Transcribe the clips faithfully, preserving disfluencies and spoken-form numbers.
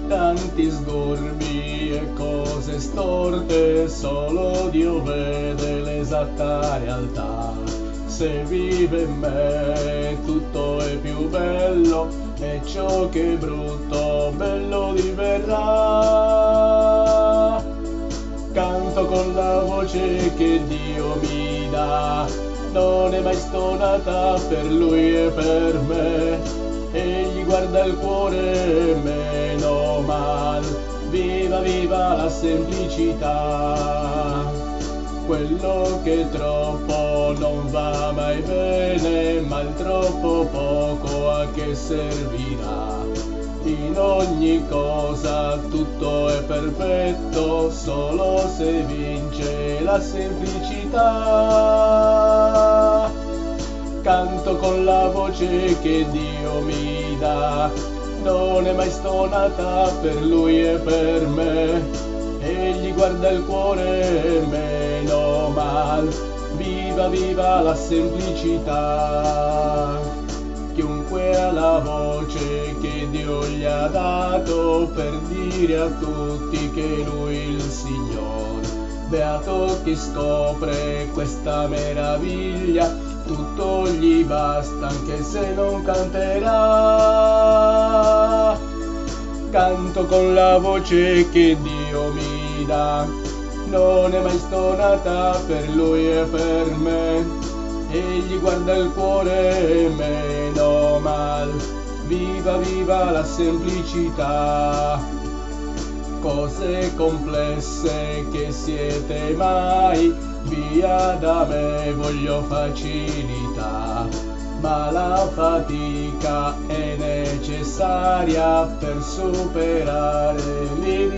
tanti sgorbi e cose storte, solo Dio vede l'esatta realtà. Se vive in me tutto è più bello e ciò che è brutto bello diverrà. Canto con la voce che Dio mi dà, non è mai stonata, per Lui e per me. Egli guarda il cuore, meno mal, viva viva la semplicità. Quello che troppo non va mai bene, ma il troppo poco a che servirà? In ogni cosa tutto è perfetto, solo se vince la semplicità. Canto con la voce che Dio mi dà, non è mai stonata, per Lui e per me. Egli guarda il cuore, meno mal, viva viva la semplicità. Chiunque ha la voce che Dio gli ha dato per dire a tutti che Lui è il Signor. Beato chi scopre questa meraviglia, tutto gli basta anche se non canterà. Canto con la voce che Dio mi dà, non è mai stonata, per Lui e per me. Egli guarda il cuore, meno mal, viva viva la semplicità. Cose complesse che siete mai, via da me voglio facilità, ma la fatica è necessaria per superare le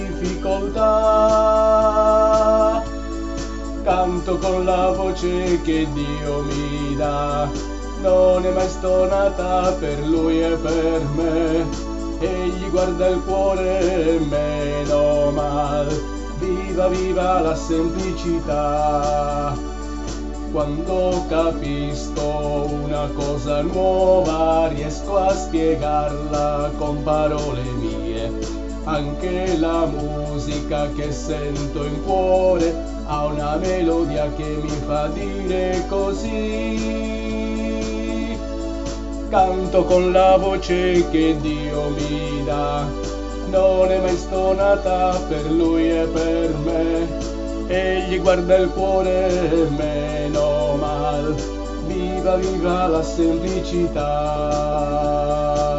difficoltà. Canto con la voce che Dio mi dà, non è mai stonata, per Lui e per me. Egli guarda il cuore, meno mal, viva viva la semplicità. Quando capisco una cosa nuova, riesco a spiegarla con parole mie. Anche la musica che sento in cuore ha una melodia che mi fa dire così. Canto con la voce che Dio mi dà, non è mai stonata, per Lui e per me. Egli guarda il cuore, meno mal, viva viva la semplicità.